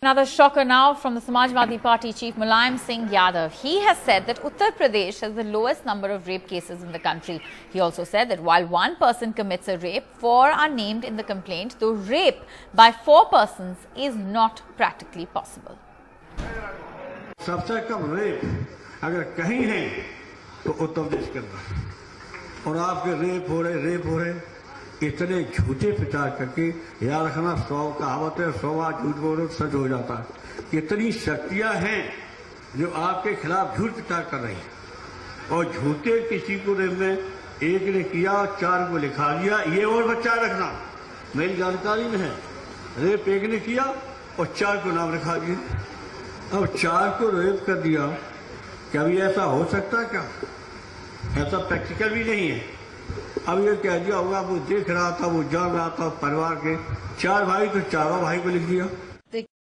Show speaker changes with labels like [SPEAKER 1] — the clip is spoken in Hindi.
[SPEAKER 1] Another shocker now from the Samajwadi Party chief Mulayam Singh Yadav. He has said that Uttar Pradesh has the lowest number of rape cases in the country. He also said that while one person commits a rape, 4 are named in the complaint, though rape by 4 persons is not practically possible.
[SPEAKER 2] सबसे कम रेप अगर कहीं है तो उत्तर प्रदेश के अंदर, और आपके रेप हो रहे इतने झूठे प्रचार करके, याद रखना 100 कहावत है, 100 बार झूठ बोलो सच हो जाता है। कितनी शक्तियां हैं जो आपके खिलाफ झूठ प्रचार कर रही हैं, और झूठे किसी को रेप में एक ने किया 4 को लिखा दिया। ये और बच्चा रखना मेरी जानकारी में है, रेप एक ने किया और 4 को नाम लिखा दिया। अब 4 को रेप कर दिया, कभी ऐसा हो सकता है क्या? ऐसा प्रैक्टिकल भी नहीं है। अब ये कह दिया होगा, वो देख रहा था, वो जान रहा था, परिवार के 4 भाई तो 4 भाई को लिख दिया।